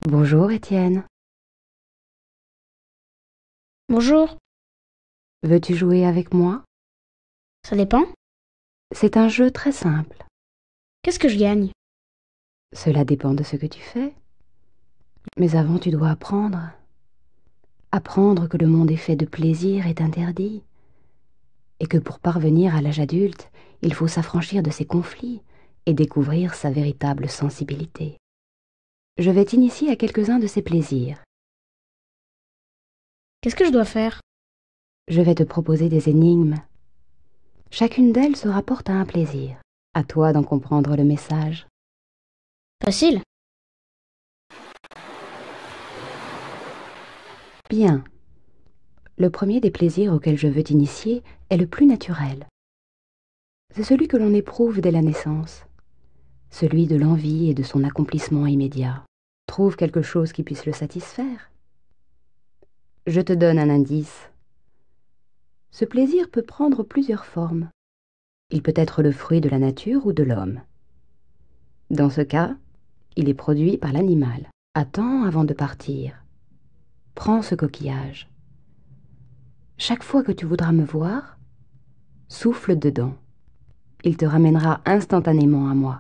Bonjour Étienne, Bonjour, veux-tu jouer avec moi? ça dépend. C'est un jeu très simple. Qu'est-ce que je gagne? Cela dépend de ce que tu fais. Mais avant tu dois apprendre. Apprendre que le monde est fait de plaisir est interdit. Et que pour parvenir à l'âge adulte, il faut s'affranchir de ses conflits et découvrir sa véritable sensibilité. Je vais t'initier à quelques-uns de ces plaisirs. Qu'est-ce que je dois faire? Je vais te proposer des énigmes. Chacune d'elles se rapporte à un plaisir. À toi d'en comprendre le message. Facile. Bien. Le premier des plaisirs auxquels je veux t'initier est le plus naturel. C'est celui que l'on éprouve dès la naissance, celui de l'envie et de son accomplissement immédiat. Trouve quelque chose qui puisse le satisfaire. Je te donne un indice. Ce plaisir peut prendre plusieurs formes. Il peut être le fruit de la nature ou de l'homme. Dans ce cas, il est produit par l'animal. Attends avant de partir. Prends ce coquillage. Chaque fois que tu voudras me voir, souffle dedans. Il te ramènera instantanément à moi.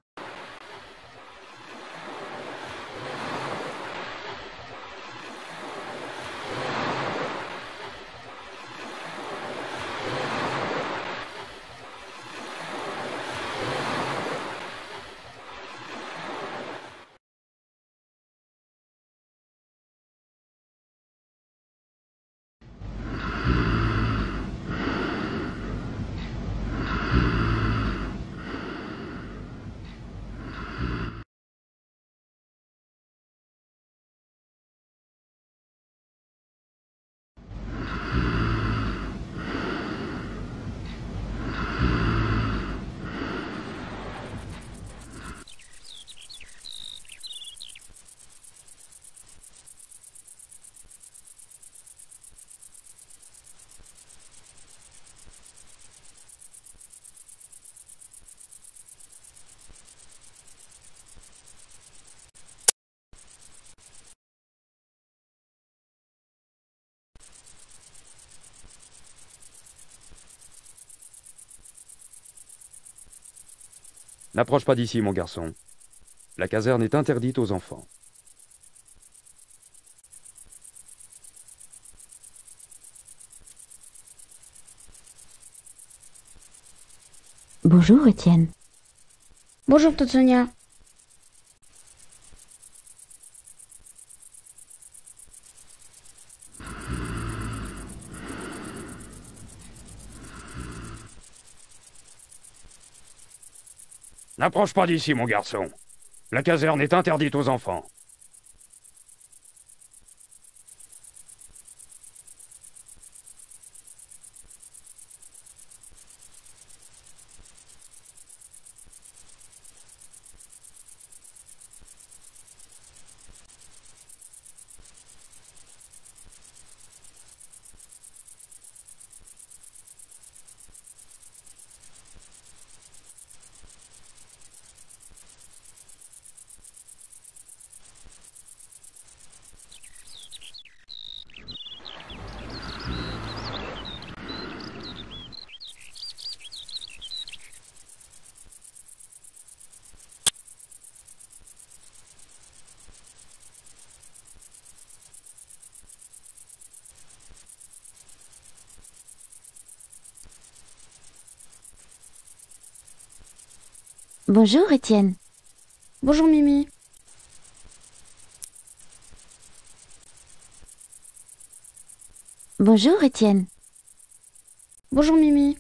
N'approche pas d'ici, mon garçon. La caserne est interdite aux enfants. Bonjour Étienne. Bonjour, tante Sonia. N'approche pas d'ici, mon garçon. La caserne est interdite aux enfants. Bonjour Étienne. Bonjour, Mimi. Bonjour Étienne. Bonjour, Mimi.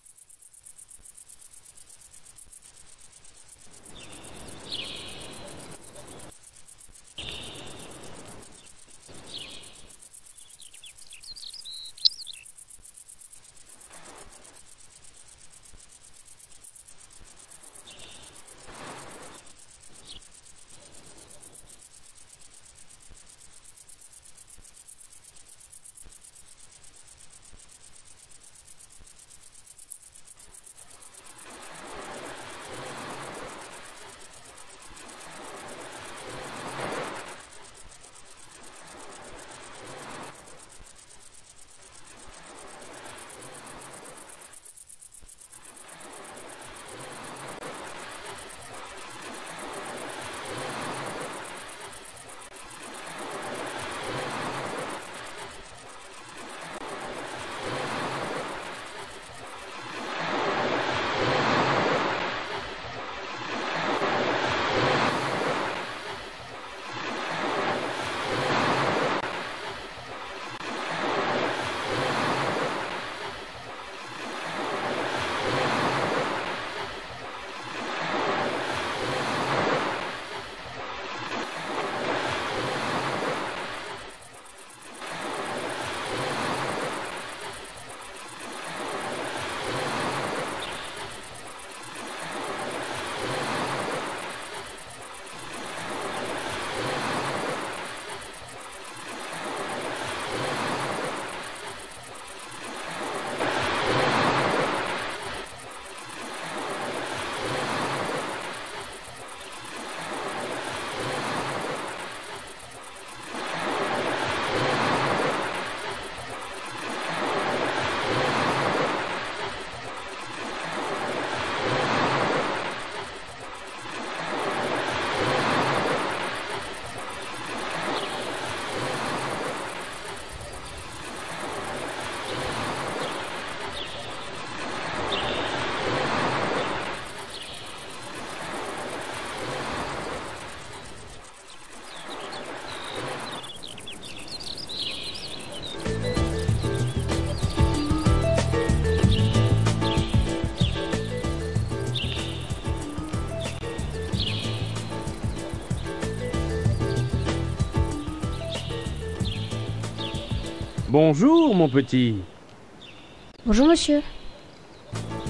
Bonjour, mon petit. Bonjour monsieur.